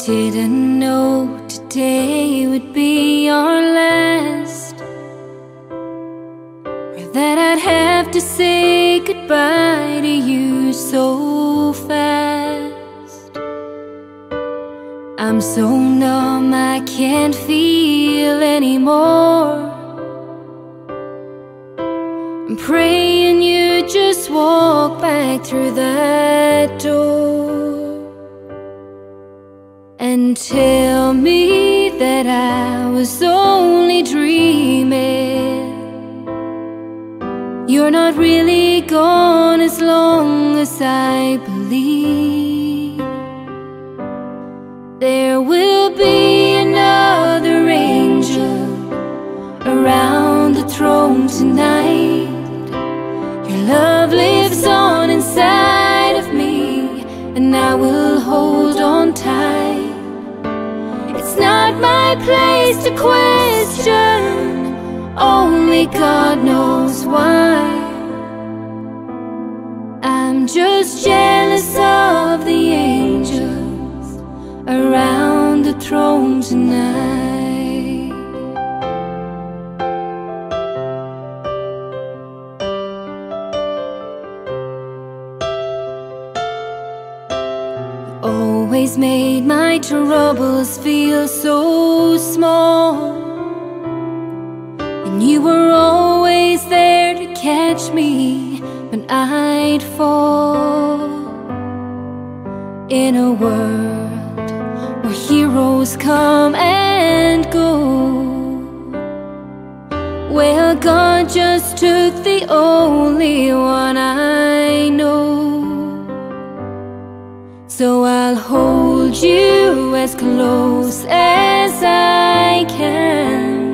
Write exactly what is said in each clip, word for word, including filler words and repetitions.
Didn't know today would be our last, or that I'd have to say goodbye to you so fast. I'm so numb I can't feel anymore. I'm praying you just walk back through that door and tell me that I was only dreaming. You're not really gone as long as I believe. There will be another angel around the throne tonight. Your love lives on inside of me, and I will hold on tight. It's not my place to question, only God knows why. I'm just jealous of the angels around the throne tonight. Always made my troubles feel so small, and you were always there to catch me when I'd fall. In a world where heroes come and go, well, God just took the only one I know. So I'll hold you as close as I can,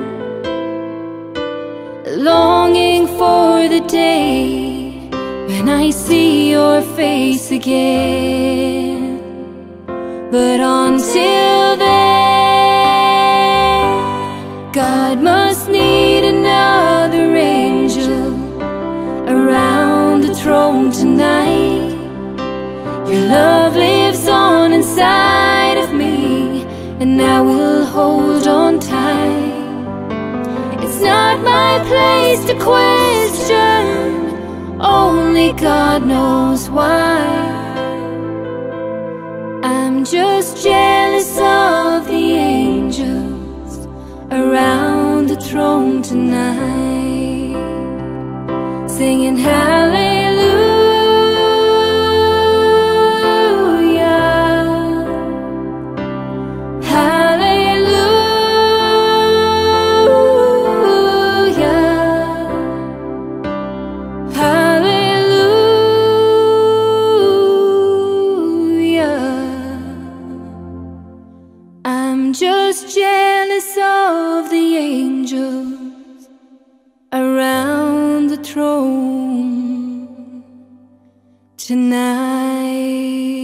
longing for the day when I see your face again. But until then, God must need another angel around the throne tonight. Your love lives on inside of me, and I will hold on tight. It's not my place to question, only God knows why. I'm just jealous of the angels around the throne tonight, singing hallelujah. I'm just jealous of the angels around the throne tonight.